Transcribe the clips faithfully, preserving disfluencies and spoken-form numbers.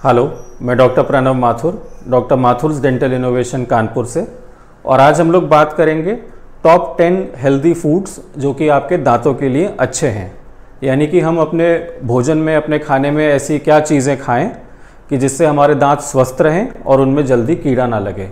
Hello, मैं doctor Pranav Mathur, doctor Mathur's dental innovation Kanpur से। और आज हम लोग बात करेंगे टॉप टेन हेल्दी फूड्स जो कि आपके दांतों के लिए अच्छे हैं। यानी कि हम अपने भोजन में, अपने खाने में ऐसी क्या चीज़ें खाएं कि जिससे हमारे दांत स्वस्थ रहें और उनमें जल्दी कीड़ा ना लगे।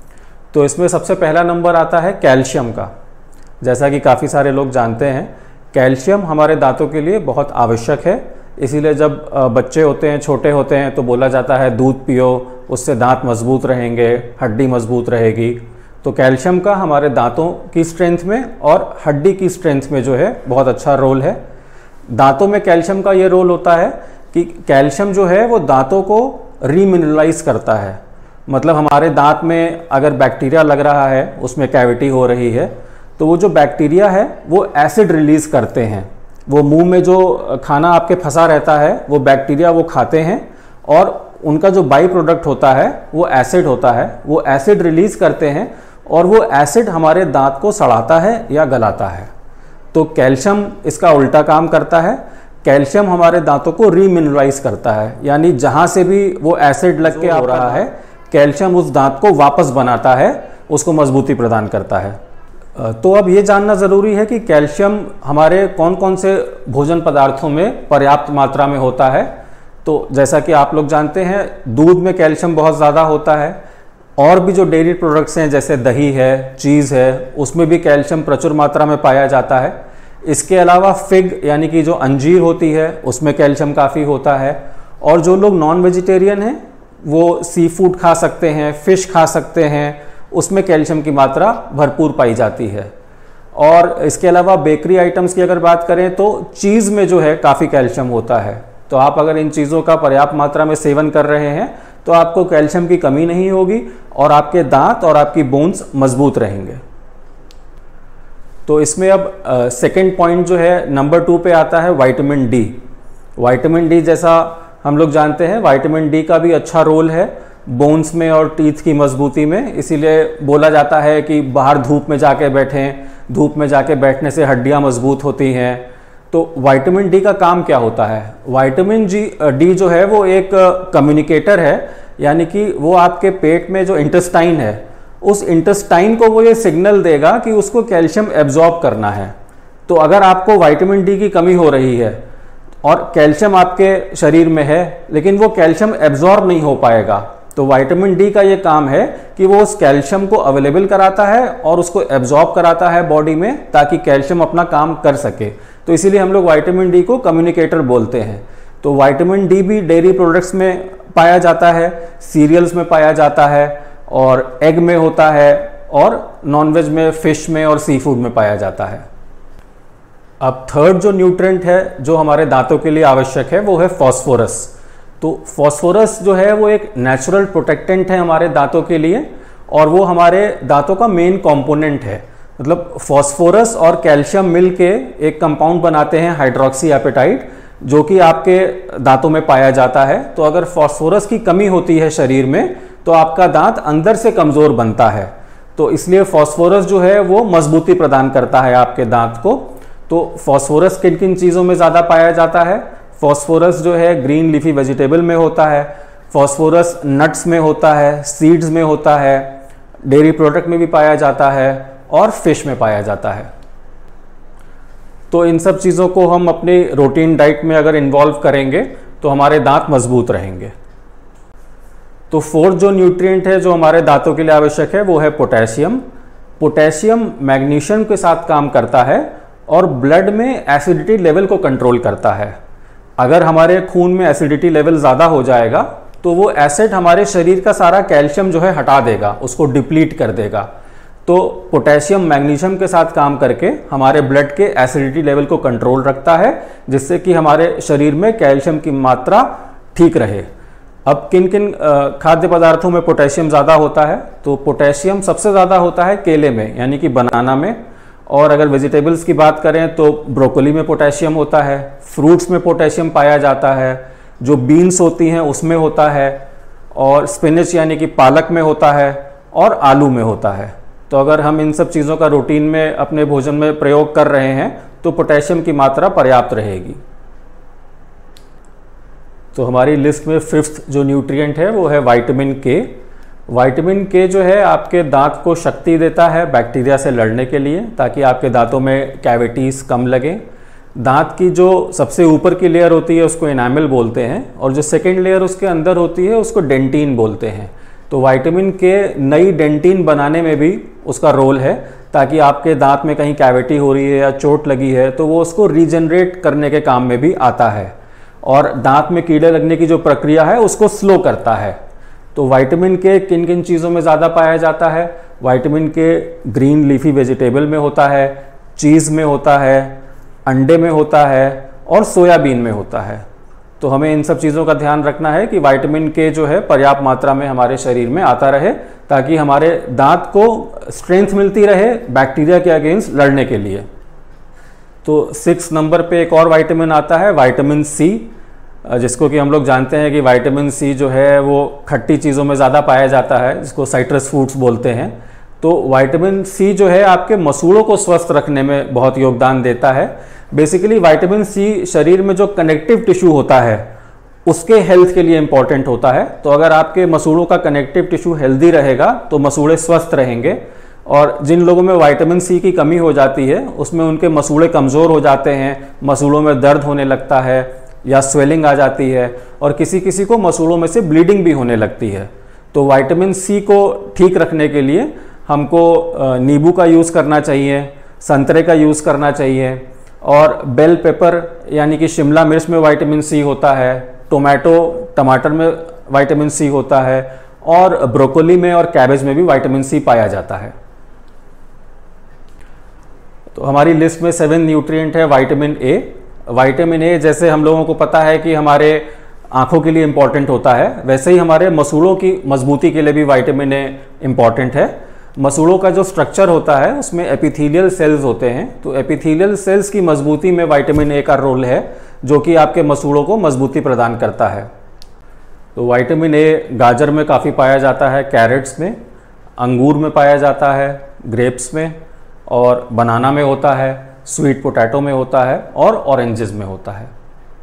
तो इसमें सबसे पहला नंबर आता है कैल्शियम का। जैसा कि काफ़ी सारे लोग जानते हैं, कैल्शियम हमारे दांतों के लिए बहुत आवश्यक है। इसीलिए जब बच्चे होते हैं, छोटे होते हैं, तो बोला जाता है दूध पियो, उससे दांत मजबूत रहेंगे, हड्डी मजबूत रहेगी। तो कैल्शियम का हमारे दांतों की स्ट्रेंथ में और हड्डी की स्ट्रेंथ में जो है बहुत अच्छा रोल है। दांतों में कैल्शियम का ये रोल होता है कि कैल्शियम जो है वो दांतों को रीमिनरलाइज करता है। मतलब हमारे दांत में अगर बैक्टीरिया लग रहा है, उसमें कैविटी हो रही है, तो वो जो बैक्टीरिया है वो एसिड रिलीज करते हैं। वो मुंह में जो खाना आपके फंसा रहता है वो बैक्टीरिया वो खाते हैं और उनका जो बाई प्रोडक्ट होता है वो एसिड होता है। वो एसिड रिलीज करते हैं और वो एसिड हमारे दांत को सड़ाता है या गलाता है। तो कैल्शियम इसका उल्टा काम करता है। कैल्शियम हमारे दांतों को रीमिनरलाइज करता है, यानी जहाँ से भी वो एसिड लग के आ रहा है, कैल्शियम उस दांत को वापस बनाता है, उसको मजबूती प्रदान करता है। तो अब ये जानना ज़रूरी है कि कैल्शियम हमारे कौन कौन से भोजन पदार्थों में पर्याप्त मात्रा में होता है। तो जैसा कि आप लोग जानते हैं, दूध में कैल्शियम बहुत ज़्यादा होता है। और भी जो डेयरी प्रोडक्ट्स हैं जैसे दही है, चीज़ है, उसमें भी कैल्शियम प्रचुर मात्रा में पाया जाता है। इसके अलावा फिग यानी कि जो अंजीर होती है उसमें कैल्शियम काफ़ी होता है। और जो लोग नॉन वेजिटेरियन हैं वो सी फूड खा सकते हैं, फ़िश खा सकते हैं, उसमें कैल्शियम की मात्रा भरपूर पाई जाती है। और इसके अलावा बेकरी आइटम्स की अगर बात करें तो चीज़ में जो है काफ़ी कैल्शियम होता है। तो आप अगर इन चीज़ों का पर्याप्त मात्रा में सेवन कर रहे हैं तो आपको कैल्शियम की कमी नहीं होगी और आपके दांत और आपकी बोन्स मजबूत रहेंगे। तो इसमें अब सेकेंड पॉइंट जो है नंबर टू पे आता है विटामिन डी। विटामिन डी जैसा हम लोग जानते हैं, विटामिन डी का भी अच्छा रोल है बोन्स में और टीथ की मजबूती में। इसीलिए बोला जाता है कि बाहर धूप में जाके बैठें, धूप में जाके बैठने से हड्डियां मजबूत होती हैं। तो विटामिन डी का काम क्या होता है? विटामिन जी डी जो है वो एक कम्युनिकेटर है, यानी कि वो आपके पेट में जो इंटेस्टाइन है, उस इंटेस्टाइन को वो ये सिग्नल देगा कि उसको कैल्शियम एब्जॉर्ब करना है। तो अगर आपको विटामिन डी की कमी हो रही है और कैल्शियम आपके शरीर में है लेकिन वो कैल्शियम एब्जॉर्ब नहीं हो पाएगा, तो विटामिन डी का ये काम है कि वो उस कैल्शियम को अवेलेबल कराता है और उसको एब्जॉर्ब कराता है बॉडी में, ताकि कैल्शियम अपना काम कर सके। तो इसीलिए हम लोग विटामिन डी को कम्युनिकेटर बोलते हैं। तो विटामिन डी भी डेयरी प्रोडक्ट्स में पाया जाता है, सीरियल्स में पाया जाता है और एग में होता है और नॉनवेज में, फिश में और सी फूड में पाया जाता है। अब थर्ड जो न्यूट्रिएंट है जो हमारे दांतों के लिए आवश्यक है वो है फॉस्फोरस। तो फॉस्फोरस जो है वो एक नेचुरल प्रोटेक्टेंट है हमारे दांतों के लिए और वो हमारे दांतों का मेन कंपोनेंट है। मतलब फॉस्फोरस और कैल्शियम मिलके एक कंपाउंड बनाते हैं हाइड्रोक्सी एपेटाइट, जो कि आपके दांतों में पाया जाता है। तो अगर फॉस्फोरस की कमी होती है शरीर में तो आपका दांत अंदर से कमज़ोर बनता है। तो इसलिए फॉस्फोरस जो है वो मजबूती प्रदान करता है आपके दांत को। तो फॉस्फोरस किन किन चीज़ों में ज़्यादा पाया जाता है? फॉस्फोरस जो है ग्रीन लीफी वेजिटेबल में होता है, फॉस्फोरस नट्स में होता है, सीड्स में होता है, डेयरी प्रोडक्ट में भी पाया जाता है और फिश में पाया जाता है। तो इन सब चीज़ों को हम अपनी रूटीन डाइट में अगर इन्वॉल्व करेंगे तो हमारे दांत मजबूत रहेंगे। तो फोर्थ जो न्यूट्रिएंट है जो हमारे दांतों के लिए आवश्यक है वो है पोटेशियम। पोटेशियम मैग्नीशियम के साथ काम करता है और ब्लड में एसिडिटी लेवल को कंट्रोल करता है। अगर हमारे खून में एसिडिटी लेवल ज़्यादा हो जाएगा तो वो एसिड हमारे शरीर का सारा कैल्शियम जो है हटा देगा, उसको डिप्लीट कर देगा। तो पोटेशियम मैग्नीशियम के साथ काम करके हमारे ब्लड के एसिडिटी लेवल को कंट्रोल रखता है, जिससे कि हमारे शरीर में कैल्शियम की मात्रा ठीक रहे। अब किन किन खाद्य पदार्थों में पोटेशियम ज़्यादा होता है? तो पोटेशियम सबसे ज़्यादा होता है केले में, यानी कि बनाना में। और अगर वेजिटेबल्स की बात करें तो ब्रोकली में पोटेशियम होता है, फ्रूट्स में पोटेशियम पाया जाता है, जो बीन्स होती हैं उसमें होता है, और स्पिनच यानी कि पालक में होता है और आलू में होता है। तो अगर हम इन सब चीज़ों का रूटीन में अपने भोजन में प्रयोग कर रहे हैं तो पोटेशियम की मात्रा पर्याप्त रहेगी। तो हमारी लिस्ट में फिफ्थ जो न्यूट्रिएंट है वो है विटामिन के। विटामिन के जो है आपके दांत को शक्ति देता है बैक्टीरिया से लड़ने के लिए, ताकि आपके दांतों में कैविटीज़ कम लगें। दांत की जो सबसे ऊपर की लेयर होती है उसको एनामल बोलते हैं, और जो सेकेंड लेयर उसके अंदर होती है उसको डेंटिन बोलते हैं। तो विटामिन के नई डेंटिन बनाने में भी उसका रोल है, ताकि आपके दांत में कहीं कैविटी हो रही है या चोट लगी है तो वो उसको रीजनरेट करने के काम में भी आता है, और दांत में कीड़े लगने की जो प्रक्रिया है उसको स्लो करता है। तो विटामिन के किन किन चीज़ों में ज़्यादा पाया जाता है? विटामिन के ग्रीन लीफी वेजिटेबल में होता है, चीज़ में होता है, अंडे में होता है और सोयाबीन में होता है। तो हमें इन सब चीज़ों का ध्यान रखना है कि विटामिन के जो है पर्याप्त मात्रा में हमारे शरीर में आता रहे, ताकि हमारे दांत को स्ट्रेंथ मिलती रहे बैक्टीरिया के अगेंस्ट लड़ने के लिए। तो सिक्स नंबर पे एक और विटामिन आता है विटामिन सी, जिसको कि हम लोग जानते हैं कि विटामिन सी जो है वो खट्टी चीज़ों में ज़्यादा पाया जाता है, जिसको साइट्रस फ्रूट्स बोलते हैं। तो विटामिन सी जो है आपके मसूड़ों को स्वस्थ रखने में बहुत योगदान देता है। बेसिकली विटामिन सी शरीर में जो कनेक्टिव टिश्यू होता है उसके हेल्थ के लिए इम्पॉर्टेंट होता है। तो अगर आपके मसूड़ों का कनेक्टिव टिश्यू हेल्दी रहेगा तो मसूड़े स्वस्थ रहेंगे, और जिन लोगों में विटामिन सी की कमी हो जाती है उसमें उनके मसूड़े कमज़ोर हो जाते हैं, मसूड़ों में दर्द होने लगता है या स्वेलिंग आ जाती है, और किसी किसी को मसूड़ों में से ब्लीडिंग भी होने लगती है। तो विटामिन सी को ठीक रखने के लिए हमको नींबू का यूज़ करना चाहिए, संतरे का यूज़ करना चाहिए, और बेल पेपर यानी कि शिमला मिर्च में विटामिन सी होता है, टोमेटो टमाटर में विटामिन सी होता है, और ब्रोकोली में और कैबेज में भी विटामिन सी पाया जाता है। तो हमारी लिस्ट में सेवन न्यूट्रिएंट है विटामिन ए। विटामिन ए जैसे हम लोगों को पता है कि हमारे आंखों के लिए इम्पॉर्टेंट होता है, वैसे ही हमारे मसूड़ों की मजबूती के लिए भी विटामिन ए इम्पॉर्टेंट है। मसूड़ों का जो स्ट्रक्चर होता है उसमें एपिथेलियल सेल्स होते हैं, तो एपिथेलियल सेल्स की मजबूती में विटामिन ए का रोल है, जो कि आपके मसूड़ों को मजबूती प्रदान करता है। तो विटामिन ए गाजर में काफ़ी पाया जाता है, कैरेट्स में, अंगूर में पाया जाता है, ग्रेप्स में, और बनाना में होता है, स्वीट पोटैटो में होता है, और ऑरेंजेस में होता है।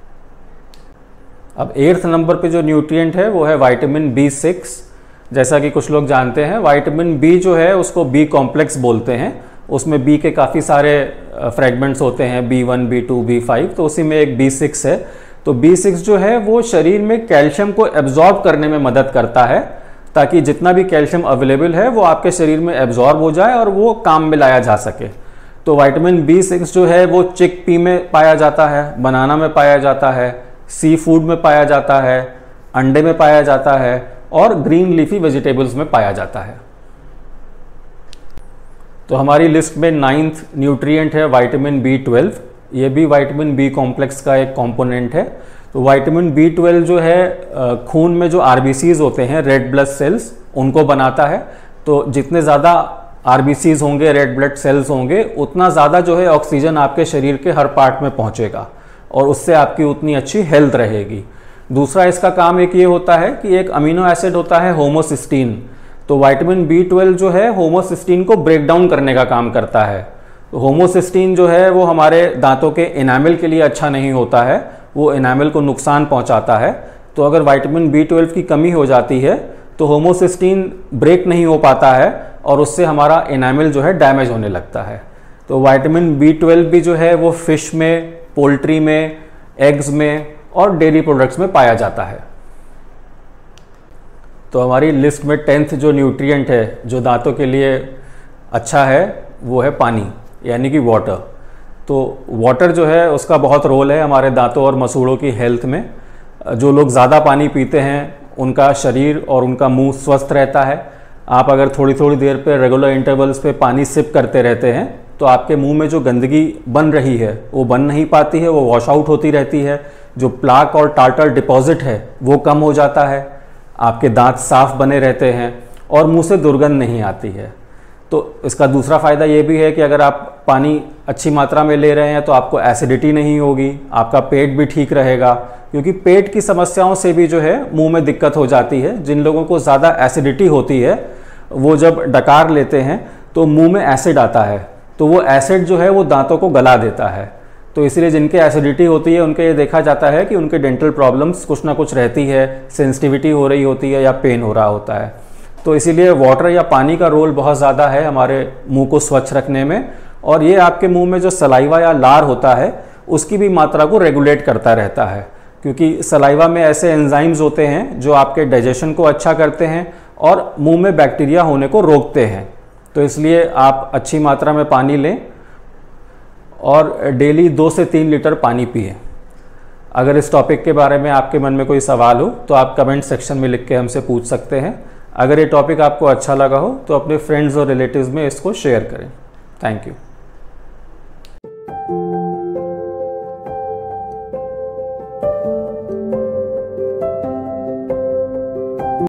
अब एट्थ नंबर पे जो न्यूट्रिएंट है वो है विटामिन बी सिक्स। जैसा कि कुछ लोग जानते हैं विटामिन बी जो है उसको बी कॉम्प्लेक्स बोलते हैं। उसमें बी के काफ़ी सारे फ्रेगमेंट्स होते हैं, B one, B two, B five, तो उसी में एक बी सिक्स है। तो बी सिक्स जो है वो शरीर में कैल्शियम को एब्जॉर्ब करने में मदद करता है, ताकि जितना भी कैल्शियम अवेलेबल है वो आपके शरीर में एब्जॉर्ब हो जाए और वो काम में लाया जा सके। तो विटामिन बी सिक्स जो है वो चिक पी में पाया जाता है, बनाना में पाया जाता है, सी फूड में पाया जाता है, अंडे में पाया जाता है, और ग्रीन लीफी वेजिटेबल्स में पाया जाता है। तो हमारी लिस्ट में नाइन्थ न्यूट्रिएंट है विटामिन बी ट्वेल्व। ये भी विटामिन बी कॉम्प्लेक्स का एक कंपोनेंट है। तो विटामिन बी ट्वेल्व जो है खून में जो आरबीसीज होते हैं, रेड ब्लड सेल्स, उनको बनाता है। तो जितने ज़्यादा आरबीसीज होंगे, रेड ब्लड सेल्स होंगे, उतना ज़्यादा जो है ऑक्सीजन आपके शरीर के हर पार्ट में पहुँचेगा, और उससे आपकी उतनी अच्छी हेल्थ रहेगी। दूसरा इसका काम एक ये होता है कि एक अमीनो एसिड होता है होमोसिस्टीन। तो विटामिन बी ट्वेल्व जो है होमोसिस्टीन को ब्रेक डाउन करने का काम करता है। तो होमोसिस्टीन जो है वो हमारे दांतों के एनामल के लिए अच्छा नहीं होता है, वो एनामल को नुकसान पहुंचाता है। तो अगर विटामिन बी ट्वेल्व की कमी हो जाती है तो होमोसिस्टीन ब्रेक नहीं हो पाता है, और उससे हमारा एनामल जो है डैमेज होने लगता है। तो विटामिन बी ट्वेल्व भी जो है वो फिश में, पोल्ट्री में, एग्स में और डेयरी प्रोडक्ट्स में पाया जाता है। तो हमारी लिस्ट में टेंथ जो न्यूट्रिएंट है जो दांतों के लिए अच्छा है वो है पानी, यानी कि वाटर। तो वाटर जो है उसका बहुत रोल है हमारे दांतों और मसूड़ों की हेल्थ में। जो लोग ज़्यादा पानी पीते हैं उनका शरीर और उनका मुंह स्वस्थ रहता है। आप अगर थोड़ी थोड़ी देर पे रेगुलर इंटरवल्स पे पानी सिप करते रहते हैं तो आपके मुंह में जो गंदगी बन रही है वो बन नहीं पाती है, वो वॉश आउट होती रहती है। जो प्लाक और टार्टर डिपॉजिट है वो कम हो जाता है, आपके दांत साफ बने रहते हैं और मुंह से दुर्गंध नहीं आती है। तो इसका दूसरा फ़ायदा ये भी है कि अगर आप पानी अच्छी मात्रा में ले रहे हैं तो आपको एसिडिटी नहीं होगी, आपका पेट भी ठीक रहेगा, क्योंकि पेट की समस्याओं से भी जो है मुंह में दिक्कत हो जाती है। जिन लोगों को ज़्यादा एसिडिटी होती है वो जब डकार लेते हैं तो मुंह में एसिड आता है, तो वो एसिड जो है वो दांतों को गला देता है। तो इसलिए जिनके एसिडिटी होती है उनके ये देखा जाता है कि उनके डेंटल प्रॉब्लम्स कुछ ना कुछ रहती है, सेंसिटिविटी हो रही होती है या पेन हो रहा होता है। तो इसीलिए वाटर या पानी का रोल बहुत ज़्यादा है हमारे मुंह को स्वच्छ रखने में, और ये आपके मुंह में जो सलाइवा या लार होता है उसकी भी मात्रा को रेगुलेट करता रहता है, क्योंकि सलाइवा में ऐसे एंजाइम्स होते हैं जो आपके डाइजेशन को अच्छा करते हैं और मुंह में बैक्टीरिया होने को रोकते हैं। तो इसलिए आप अच्छी मात्रा में पानी लें और डेली दो से तीन लीटर पानी पिए। अगर इस टॉपिक के बारे में आपके मन में कोई सवाल हो तो आप कमेंट सेक्शन में लिख के हमसे पूछ सकते हैं। अगर ये टॉपिक आपको अच्छा लगा हो तो अपने फ्रेंड्स और रिलेटिव्स में इसको शेयर करें। Thank you.